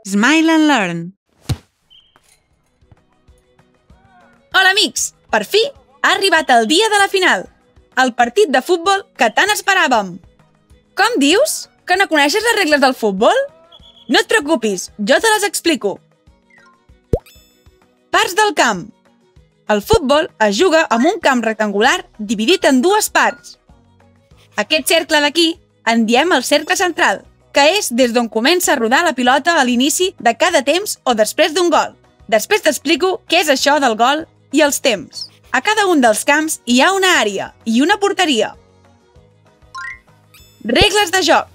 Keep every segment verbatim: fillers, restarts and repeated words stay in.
Smile and Learn. Hola, amics! Per fi ha arribat el dia de la final, el partit de futbol que tant esperàvem. Com dius? Que no coneixes les regles del futbol? No et preocupis, jo te les explico. Parts del camp. El futbol es juga amb un camp rectangular dividit en dues parts. Aquest cercle d'aquí en diem el cercle central, que és des d'on comença a rodar la pilota a l'inici de cada temps o després d'un gol. Després t'explico què és això del gol i els temps. A cada un dels camps hi ha una àrea i una porteria. Regles de joc.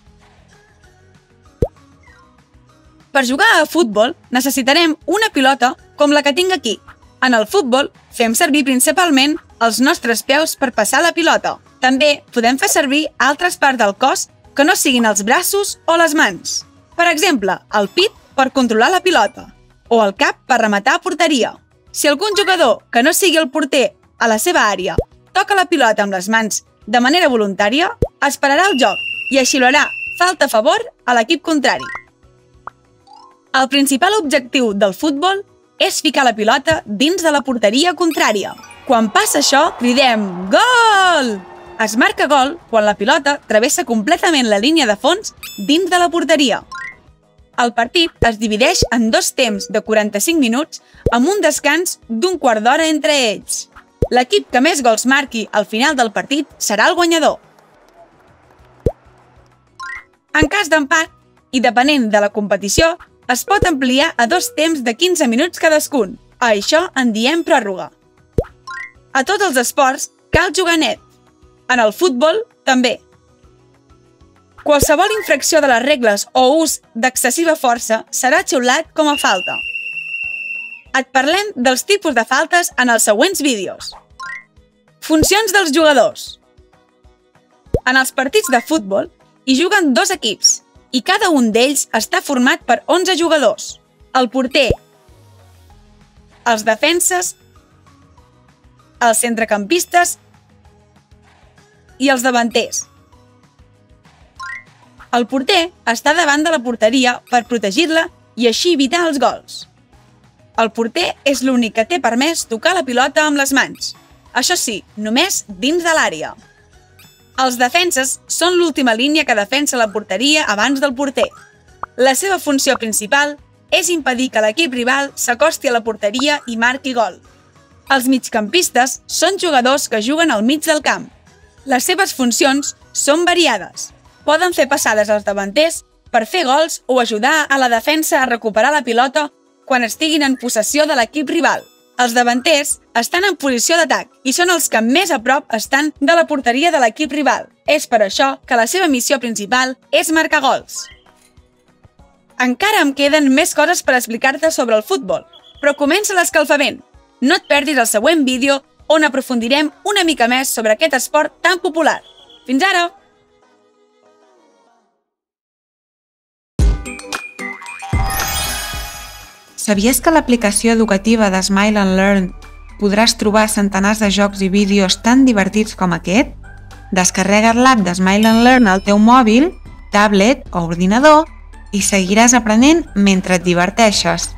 Per jugar a futbol necessitarem una pilota com la que tinc aquí. En el futbol fem servir principalment els nostres peus per passar la pilota. També podem fer servir altres parts del cos que no siguin els braços o les mans. Per exemple, el pit per controlar la pilota o el cap per rematar a porteria. Si algun jugador que no sigui el porter a la seva àrea toca la pilota amb les mans de manera voluntària, es pararà el joc i xiularà falta a favor a l'equip contrari. El principal objectiu del futbol és ficar la pilota dins de la porteria contrària. Quan passa això, cridem «Gol!». Es marca gol quan la pilota travessa completament la línia de fons dins de la porteria. El partit es divideix en dos temps de quaranta-cinc minuts amb un descans d'un quart d'hora entre ells. L'equip que més gols marqui al final del partit serà el guanyador. En cas d'empat, i depenent de la competició, es pot ampliar a dos temps de quinze minuts cadascun. A això en diem pròrroga. A tots els esports cal jugar net. En el futbol, també. Qualsevol infracció de les regles o ús d'excessiva força serà xiulat com a falta. Et parlem dels tipus de faltes en els següents vídeos. Funcions dels jugadors. En els partits de futbol hi juguen dos equips i cada un d'ells està format per onze jugadors. El porter, els defenses, els centrecampistes i els davanters. El porter està davant de la porteria per protegir-la i així evitar els gols. El porter és l'únic que té permès tocar la pilota amb les mans. Això sí, només dins de l'àrea. Els defenses són l'última línia que defensa la porteria abans del porter. La seva funció principal és impedir que l'equip rival s'acosti a la porteria i marqui gol. Els migcampistes són jugadors que juguen al mig del camp. Les seves funcions són variades. Poden fer passades als davanters per fer gols o ajudar a la defensa a recuperar la pilota quan estiguin en possessió de l'equip rival. Els davanters estan en posició d'atac i són els que més a prop estan de la porteria de l'equip rival. És per això que la seva missió principal és marcar gols. Encara em queden més coses per explicar-te sobre el futbol, però comença l'escalfament. No et perdis el següent vídeo on aprofundirem una mica més sobre aquest esport tan popular. Fins ara! Sabies que a l'aplicació educativa de Smile and Learn podràs trobar centenars de jocs i vídeos tan divertits com aquest? Descarrega't l'app de Smile and Learn al teu mòbil, tablet o ordinador i seguiràs aprenent mentre et diverteixes.